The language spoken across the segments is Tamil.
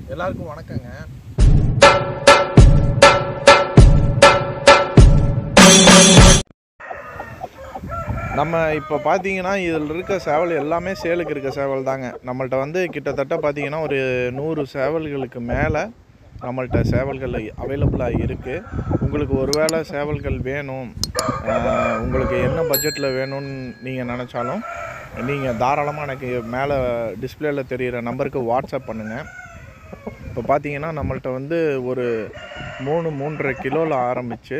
எல்லாருக்கும் வணக்கங்க. நம்ம இப்போ பார்த்தீங்கன்னா இதில் இருக்க சேவல் எல்லாமே சேலுக்கு இருக்க சேவல் தாங்க. நம்மள்ட்ட வந்து கிட்டத்தட்ட பார்த்தீங்கன்னா ஒரு 100 சேவல்களுக்கு மேலே நம்மள்ட்ட சேவல்கள் அவைலபிளாக இருக்குது. உங்களுக்கு ஒருவேளை சேவல்கள் வேணும், உங்களுக்கு என்ன பட்ஜெட்டில் வேணும்னு நீங்கள் நினச்சாலும் நீங்கள் தாராளமாக எனக்கு மேலே டிஸ்பிளேயில் தெரிகிற நம்பருக்கு வாட்ஸ்அப் பண்ணுங்கள். இப்போ பார்த்தீங்கன்னா நம்மள்ட்ட வந்து ஒரு 3-3.5 கிலோவில் ஆரம்பித்து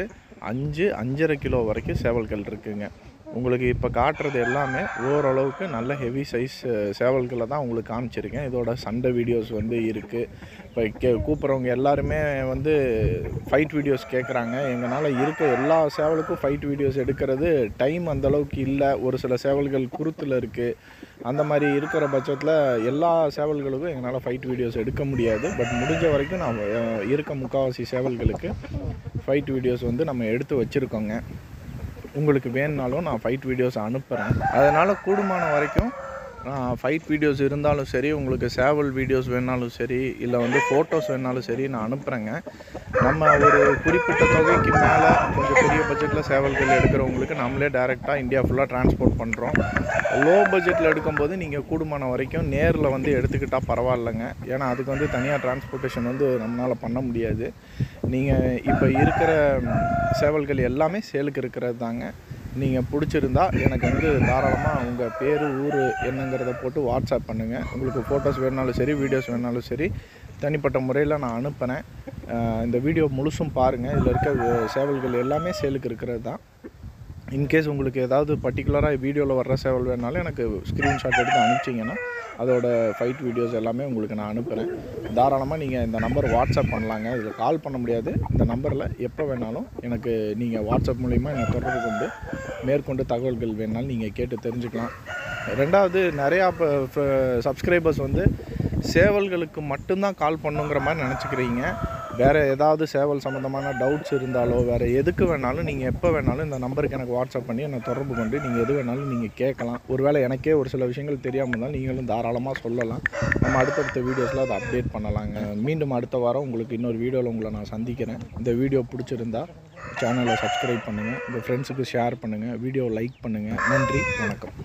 5-5.5 கிலோ வரைக்கும் சேவல்கள் இருக்குதுங்க. உங்களுக்கு இப்போ காட்டுறது எல்லாமே ஓரளவுக்கு நல்ல ஹெவி சைஸ் சேவல்களை தான் உங்களுக்கு காமிச்சிருக்கேன். இதோட சண்டை வீடியோஸ் வந்து இருக்குது. இப்போ கூப்பிட்றவங்க எல்லாருமே வந்து ஃபைட் வீடியோஸ் கேட்குறாங்க. எங்களால் இருக்க எல்லா சேவலுக்கும் ஃபைட் வீடியோஸ் எடுக்கிறது டைம் அந்தளவுக்கு இல்லை. ஒரு சில சேவல்கள் குருத்தில் இருக்குது. அந்த மாதிரி இருக்கிற பட்சத்தில் எல்லா சேவல்களுக்கும் எங்களால் ஃபைட் வீடியோஸ் எடுக்க முடியாது. பட் முடிஞ்ச வரைக்கும் நான் இருக்க முக்கால்வாசி சேவல்களுக்கு ஃபைட் வீடியோஸ் வந்து நம்ம எடுத்து வச்சுருக்கோங்க. உங்களுக்கு வேணுனாலும் நான் ஃபைட் வீடியோஸ் அனுப்புகிறேன். அதனால் கூடுமான வரைக்கும் ஃபைட் வீடியோஸ் இருந்தாலும் சரி, உங்களுக்கு சேவல் வீடியோஸ் வேணாலும் சரி, இல்லை வந்து ஃபோட்டோஸ் வேணாலும் சரி நான் அனுப்புகிறேங்க. நம்ம ஒரு குறிப்பிட்ட தொகைக்கு மேலே கொஞ்சம் பெரிய பட்ஜெட்டில் சேவல்கள் எடுக்கிறவங்களுக்கு நம்மளே டைரெக்டாக இந்தியா ஃபுல்லாக டிரான்ஸ்போர்ட் பண்ணுறோம். லோ பட்ஜெட்டில் எடுக்கும்போது நீங்கள் கூடுமான வரைக்கும் நேரில் வந்து எடுத்துக்கிட்டால் பரவாயில்லைங்க. ஏன்னா அதுக்கு வந்து தனியாக டிரான்ஸ்போர்ட்டேஷன் வந்து நம்மளால் பண்ண முடியாது. நீங்கள் இப்போ இருக்கிற சேவல்கள் எல்லாமே சேலுக்கு இருக்கிறது தாங்க. நீங்கள் பிடிச்சிருந்தா எனக்கு வந்து தாராளமாக உங்கள் பேர், ஊர் என்னங்கிறத போட்டு வாட்ஸ்அப் பண்ணுங்கள். உங்களுக்கு ஃபோட்டோஸ் வேணாலும் சரி, வீடியோஸ் வேணாலும் சரி, தனிப்பட்ட முறையில் நான் அனுப்புகிறேன். இந்த வீடியோ முழுசும் பாருங்கள். இதில் இருக்க சேவல்கள் எல்லாமே சேலுக்கு இருக்கிறது தான். இன்கேஸ் உங்களுக்கு ஏதாவது பர்டிகுலராக வீடியோவில் வர்ற சேவல் வேணாலும் எனக்கு ஸ்க்ரீன்ஷாட் எடுத்து அனுப்பிச்சிங்கன்னா அதோட ஃபைட் வீடியோஸ் எல்லாமே உங்களுக்கு நான் அனுப்புகிறேன். தாராளமாக நீங்கள் இந்த நம்பர் வாட்ஸ்அப் பண்ணலாங்க. இதில் கால் பண்ண முடியாது. இந்த நம்பரில் எப்போ வேணாலும் எனக்கு நீங்கள் வாட்ஸ்அப் மூலிமா என்னை தொடர்பு கொண்டு மேற்கொண்டு தகவல்கள் வேணாலும் நீங்கள் கேட்டு தெரிஞ்சுக்கலாம். ரெண்டாவது, நிறையா இப்போ சப்ஸ்கிரைபர்ஸ் வந்து சேவல்களுக்கு மட்டும்தான் கால் பண்ணுங்கிற மாதிரி நினச்சிக்கிறீங்க. வேறு ஏதாவது சேவல் சம்மந்தமான டவுட்ஸ் இருந்தாலோ வேறு எதுக்கு வேணாலும் நீங்கள் எப்போ வேணாலும் இந்த நம்பருக்கு எனக்கு வாட்ஸ்அப் பண்ணி என்னை தொடர்பு கொண்டு நீங்கள் எது வேணாலும் நீங்கள் கேட்கலாம். ஒருவேளை எனக்கே ஒரு சில விஷயங்கள் தெரியாமல் இருந்தால் நீங்களும் தாராளமாக சொல்லலாம். நம்ம அடுத்தடுத்த வீடியோஸில் அதை அப்டேட் பண்ணலாங்க. மீண்டும் அடுத்த வாரம் உங்களுக்கு இன்னொரு வீடியோவில் உங்களை நான் சந்திக்கிறேன். இந்த வீடியோ பிடிச்சிருந்தா சேனலை சப்ஸ்கிரைப் பண்ணுங்கள், உங்கள் ஃப்ரெண்ட்ஸுக்கு ஷேர் பண்ணுங்கள், வீடியோ லைக் பண்ணுங்கள். நன்றி, வணக்கம்.